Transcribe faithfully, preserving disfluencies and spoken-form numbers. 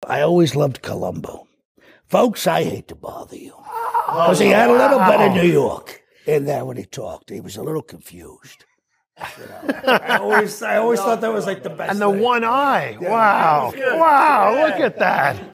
I always loved Columbo. Folks, I hate to bother you. Because he had a little bit of New York in there when he talked. He was a little confused. You know? I always, I always thought that was like the best And the thing. one eye. Yeah. Wow. Yeah. Wow. Yeah. Look at that.